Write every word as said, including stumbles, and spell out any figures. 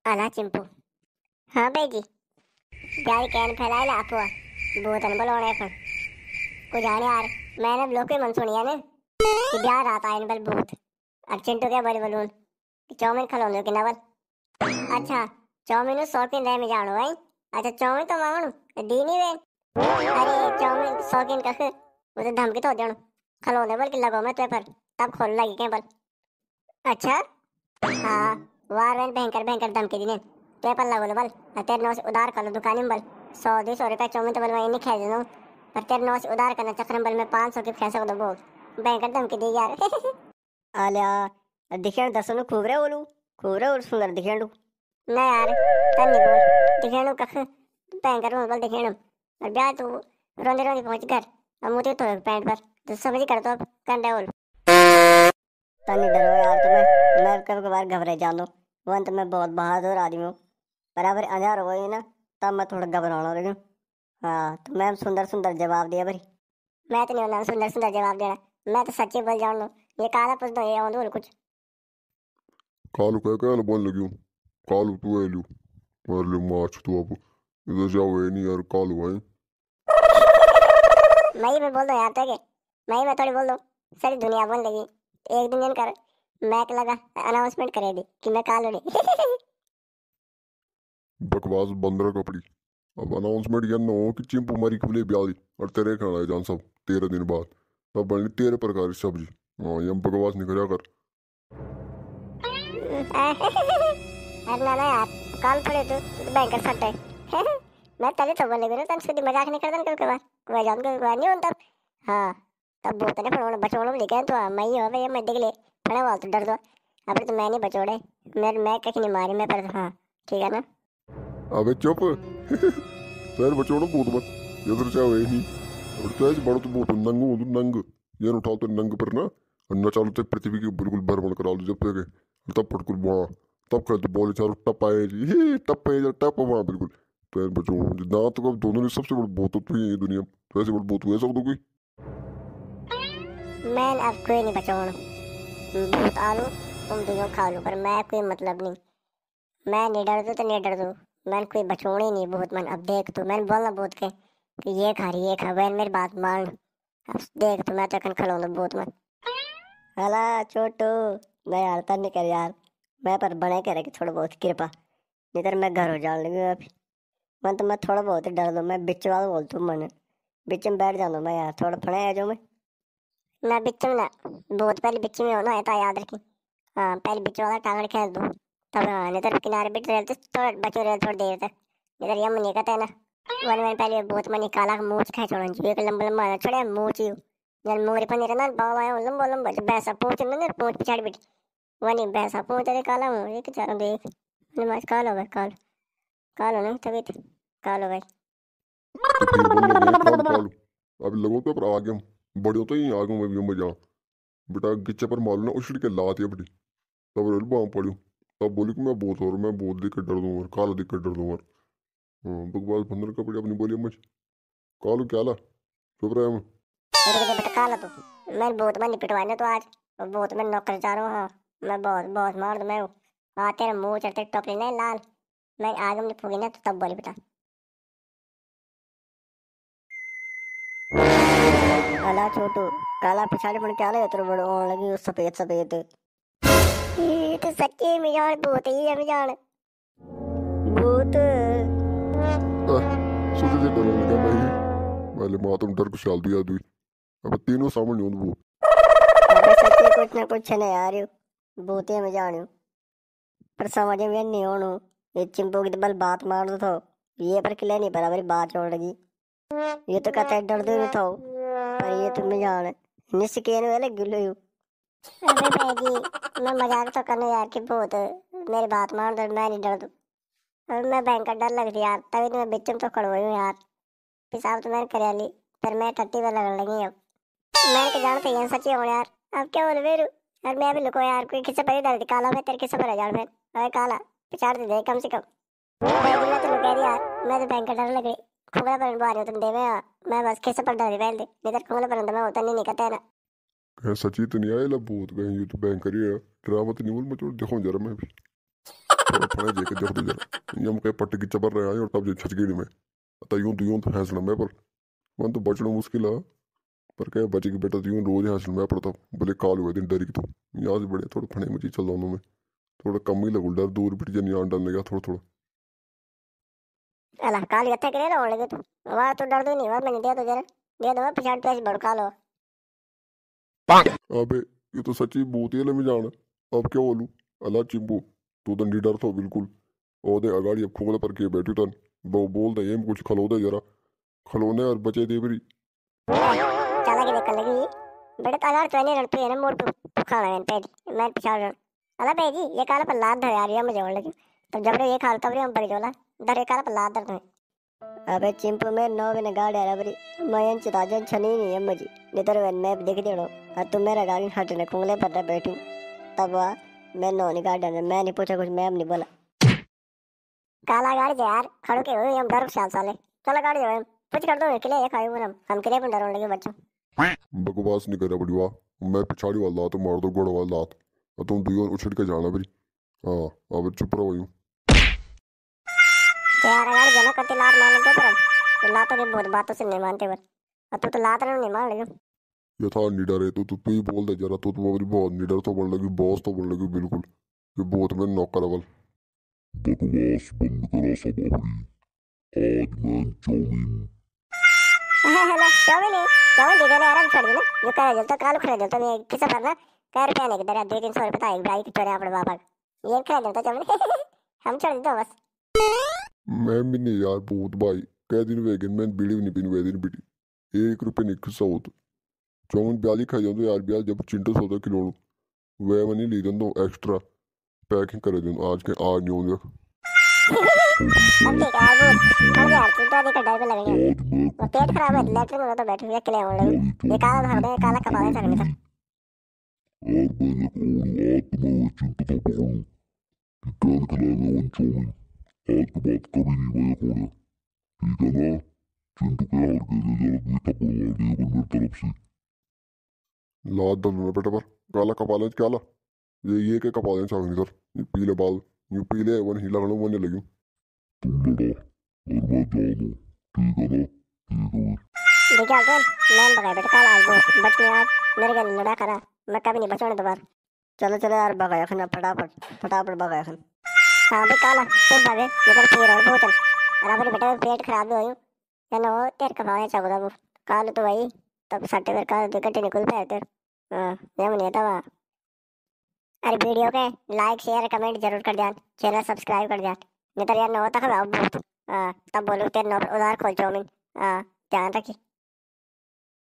आला चिंपू। हाँ भाई जी, प्यारी कैन फैलाए ला अफवाह बोतन बुलाने पर को जाने यार। मैंने लोग के मन सुनिया ने कि ब्याह रात आए बल भूत अब चिंटू के बल बलून कि चौमिन खलोंदो कि नवल। अच्छा चौमिन शौकीन रह में जानो भाई। अच्छा चौमिन तो मांगणु दी नहीं वे। अरे चौमिन शौकीन कख वो तो धमकी तो जानो खलोंदे बल कि लगो मैं ते पर तब खोल लगी के बल। अच्छा हाँ वार वेन भयंकर भयंकर धमकी दी ने ते पर लगो बल तेरे नौ से उधार कर लो दुकान में बल सौ दो सौ रुपये चौमिन तो बल मैं नहीं खा दूँ पर तेरे नौ से उधार करना चक्र में बल मैं पाँच सौ की फैसा को दो बोल भयंकर धमकी दी यार। आलिया दिखेण दसनो खूब रे बोलू खूब रे और सुंदर दिखेण ना यार तन नहीं बोल दिखेण कख भयंकर बोल बल दिखेण और ब्याह तू रोंदे रोंदे पहुंच घर अब मुझे तो पैंट पर तो समझ कर तो अब कंडे बोल तन नहीं डरो यार तुम्हें मैं कभी कभार घबरा जानो वन तो मैं बहुत बहादुर आदमी हूँ बराबर अंधार हो गई ना तब मैं थोड़ा घबराना लगी। हाँ तो मैं सुंदर सुंदर जवाब दिया भरी मैं तो नहीं होना सुंदर सुंदर जवाब देना मैं तो सच्ची बोल जाऊँ ये काला पूछ दो ये बोल कुछ कालू कह क्या बोल लगी हूँ कालू तू है लू मार लू माच तू अब इधर जाओ है नहीं यार कालू भाई मैं ही मैं बोल दो यार तो के मैं ही मैं थोड़ी बोल दो सारी दुनिया बोल लगी एक दिन कर मैक लगा अनाउंसमेंट करे दी कि मैं कालू नहीं। बकवास बंदर कपड़ी अब अनाउंसमेंट ये ना हो कि चिंपू मरी कबले ब्याह और तेरे खाना है जान सब तेरह दिन बाद तब बनी तेरह प्रकार की सब्जी। हाँ ये बकवास नहीं करया कर। अरे ना ना यार काल थोड़े तू तू बैंकर सट है। मैं तले तो बोले बिना तन सुधी मजाक नहीं करदन कभी कभार कोई जान के कोई नहीं होता। हाँ तब बहुत ने फड़ोने बचोड़ो लेके तो मैं ही हो भाई मैं देख ले फड़े वाल तो डर दो अब तो मैं नहीं बचोड़े मेरे मैं कहीं नहीं मारी मैं पर हाँ ठीक है ना। अबे चुप तेरे बचोड़ो भूत मत ये तो चाहे नहीं और तेज बड़ो तो भूत नंग हो तू नंग ये न उठाओ तो नंग पर ना और न चालो तो पृथ्वी की बिल्कुल भ्रमण करा लो जब तक तब पटकुल वहाँ तब कर तो बोले चारो टप आए जी ही टप आए टप वहाँ बिल्कुल तेरे बचो दांत तो दोनों ने सबसे बड़ा भूत तो ये दुनिया में वैसे बड़ा भूत हुए सब कोई मैं अब कोई नहीं बचोड़ भूत आलू तुम दोनों खा लो पर मैं कोई मतलब नहीं मैं नहीं डर दो तो नहीं डर दो मैंने कोई बचोड़ी नहीं बहुत मन अब देख तू मैंने बोलना बहुत के कि ये खा रही ये खा वैन मेरी बात मान अब देख तू मैं तो कन खिलाऊंगा बहुत मन। हला छोटू मैं यार तर नहीं कर यार मैं पर बने करे कि थोड़ा बहुत कृपा नहीं तो मैं घर हो जाने लगी अभी मन तो मैं थोड़ा बहुत ही डर दो मैं बिच वाला बोल तू मन बिच में बैठ जाऊँ मैं यार थोड़ा फड़े आ जाऊँ मैं ना बिच में ना बहुत पहले बिच में होना है तो याद रखी। हाँ पहले बिच वाला टांगड़ खेल दो तब हाँ नहीं तो किनारे बैठ रहे तो थोड़ा बचो रहे थोड़ी देर तक इधर यम नहीं कहते ना वन में पहले बहुत मनी काला मूछ खाए छोड़न चाहिए एक लंबा लंबा ना छोड़े मूछ ही जल मोरे पनीर ना बाल आया लंबा लंबा बैसा पूछ ना पूछ पिछाड़ बैठी वनी बैसा पूछ अरे काला हूँ एक चारों देख नमाज कालो भाई कालो कालो नहीं तभी तो कालो भाई तो फिर बोल लगे कालू कालू अब लगो तो पर आगे बड़े तो ही आगे मैं भी मजा बेटा गिच्चे पर मालूम ना उछड़ के लाती है बड़ी तब रोल बाम पड़ू तब बोली कि मैं बहुत और मैं बहुत दिक्कत डर दूंगा काला दिक्कत डर दूंगा। हाँ बकवास बंदर कपड़े अपनी बोली मुझे कालू क्या ला चुप रहे मैं तेरे को बेटा काला तो मैं बहुत मनी पिटवाने तो आज और बहुत मैं नौकर जा रहा हूँ। हाँ मैं बहुत बहुत मार दूँ मैं हूँ। हाँ तेरे मुंह चढ़ते टोपली नहीं लाल मैं आगे में फूगी ना तो तब बोली बेटा काला छोटू काला पिछाड़ी पड़ क्या लगे तेरे बड़े होने लगी उस सफेद सफेद ये तो सच्ची में जान भूत ही है में जान भूत सोचे थे डर लगा भाई पहले माँ तुम डर को शाल दिया दुई अब तीनों सामने हों वो अबे सच्ची कुछ ना कुछ है ना यार यू भूत ही में जान पर समझ में नहीं होनू ये चिंपू की तो बल बात मार दो तो ये पर किले नहीं बराबर बात छोड़ लगी ये तो कहता है डर दो नहीं तो पर ये तुम्हें जान निस्केन वाले गिलो यू। अबे भाई मैं मजाक तो करने यार कि बहुत मेरी बात मान दो मैं नहीं डर दूँ अब मैं बैंक का डर लग रही यार तभी तो मैं बिच में तो खड़ो हुई हूँ यार पेशाब तो मैंने कर ली फिर मैं टट्टी में लगने लगी अब मैंने क्या जानते ये सच्ची हो यार अब क्या बोल वेरू यार मैं भी लुको यार कोई किसे पर डर काला मैं तेरे किसे पर जान मैं अरे काला पिछाड़ दे कम से कम मैं तो लुका रही यार मैं तो बैंक का डर लग रही खुगला पर बाहर तुम दे मैं मैं बस किसे पर डर पहले नहीं तो खुगला पर मैं होता नहीं निकलता है ना कहीं सच्ची तो नहीं आए ला बहुत कहीं ये तो बैंक करिए ड्रामा तो नहीं बोल मैं देखो जरा मैं भी थोड़ा फने जेके देख दो जरा यम कहीं पट्टी की चबर रहे आए और तब जो छच गई मैं अतः यूं तो यूं तो हैंसना मैं पर मन तो बचना मुश्किल है पर क्या बचे की बेटा तो यूं रोज हैंसना मैं पर तब भले काल हुए दिन डरी की तो यहाँ से बड़े थोड़ा फने मुझे चल दोनों में थोड़ा कम ही लगू डर दूर बिट जन यहाँ डरने गया थोड़ा थोड़ा अला काल गत्ते करे रोने लगे तू वाह तो डर दो नहीं वाह मैंने दिया तो जरा दिया दो पिछाड़ पे भड़का लो। अबे ये तो सच्ची भूत ही लमी जान अब क्या बोलूं अल्लाह चिंपू तू तो नहीं डर तो बिल्कुल ओदे अगाड़ी अब खोले पर के बैठी तन वो बोल दे ये कुछ खलो दे जरा खलोने और बचे दे बरी चला के निकल लगी बेटा तागार तो नहीं रड़ती है ना मोड़ पे खाना है पेटी मैं पिछाड़ रहा अला बेजी ये काला पर लात धरे आ रही है मुझे और लगी तब जब ये खा तब हम पड़ जोला धरे काला पर लात धरते अबे चिंपू में नौ बिना गाड़ी आ रही मैं चिताजन छनी नहीं है मुझे नितर वन मैप देख देड़ो और तुम मेरा गाड़ी हटने खुंगले पर बैठू तब वाह मैं नौ नहीं गाड़ी मैं नहीं पूछा कुछ मैम नहीं बोला काला गाड़ी जो यार खड़ो के हुए हम डर साल साले चला गाड़ी जो कुछ कर दो के लिए ये खाई हम हम के लिए भी डरोने लगे बच्चों बकवास नहीं करे बड़ी वाह मैं पिछाड़ी वाला लात मार दो गोड़ वाला लात और तुम दुई उछल के जाना बरी हाँ अब चुप रहो यूं यार गाड़ी जना कति लात मार लेते पर तो लातों के बहुत बातों से नहीं मानते पर और तू तो लात नहीं मान लगे ये था निडर है तू तू तू ही बोल दे जरा तू तो मेरी बहुत निडर तो बन लगी बॉस तो बन लगी बिल्कुल ये बहुत में नौकर अवल बकवास बंद करा सब अपनी आज मैं चौमिन हेलो चौमिन नहीं चौमिन दे देना आराम छोड़ देना जो कह जलता कालू खड़ा जलता मैं किसा करना कह रुपया नहीं दे दो तीन सौ रुपये एक भाई की चोरी अपने बाबा ये खड़ा जलता चौमिन हम छोड़ दो बस मैं भी नहीं यार बहुत भाई कह दिन वेगन मैं बीड़ी भी नहीं पीनी वे दिन बीड़ी एक रुपये नहीं किस्सा हो तो चौमिन ब्याली खा जाऊँ यार ब्याल जब चिंटू सौदा किलो वे मनी ली दो एक्स्ट्रा पैकिंग कर दो आज के आज नहीं होंगे अब ठीक है यार वो हम यार चिंता नहीं कर डाई पे लगेंगे वो पेट खराब है लेटरिन में तो बैठे हुए किले होने लगे ये काला धर दे काला कपाल से नहीं था और मैंने को आज मैं चिंटू तो पकड़ूं कि क्या खिलाएगा वन चौमिन आज के बाद कभी नहीं मैं खोया ठीक है ना चिंटू के हार के लिए जरा भी थप्पड़ मार दिया मेरी तरफ से लात दल में बेटा पर काला कपाल क्या ला ये ये के कपाल चाह नहीं सर ये पीले बाल ये पीले वन ही लगने वने लगी तुम लड़ा और मैं जानू ठीक है ना ठीक है देखा तो मैं बगाए बेटा काला आज वो बच में आज मेरे गल लड़ा करा मैं कभी नहीं बचाने दोबारा चलो चलो यार बगाया खन फटाफट फटाफट बगाया खन हाँ भाई काला तुम भागे ये कर पी रहा बोतल अरे मेरे बेटा पेट खराब हो या ना हो तेरे कपाल चाह वो काल तो भाई तब सट्टे पर काल दो घंटे निकल पाए तेरे हाँ ये मुझे था वहाँ अरे वीडियो के लाइक शेयर कमेंट जरूर कर दिया चैनल सब्सक्राइब कर दिया नहीं तो यार न होता खबर हाँ तब बोलो तेरे नौ उधार खोल चौमिन हाँ ध्यान रखिए।